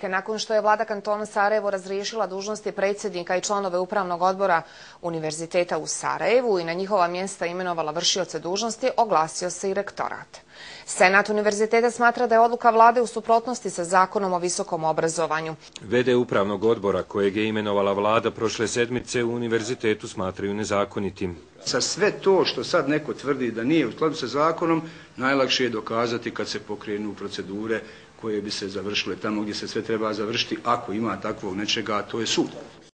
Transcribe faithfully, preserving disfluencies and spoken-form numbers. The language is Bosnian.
prilike nakon što je vlada kantona Sarajevo razriješila dužnosti predsjednika i članove upravnog odbora Univerziteta u Sarajevu i na njihova mjesta imenovala vršioce dužnosti, oglasio se i rektorat. Senat univerziteta smatra da je odluka vlade u suprotnosti sa Zakonom o visokom obrazovanju. V D upravnog odbora kojeg je imenovala vlada prošle sedmice u univerzitetu smatraju nezakonitim. Sa sve to što sad neko tvrdi da nije u skladu sa zakonom, najlakše je dokazati kad se pokrenu procedure koje bi se završile tamo gdje se sve treba završiti, ako ima takvog nečega, a to je sud.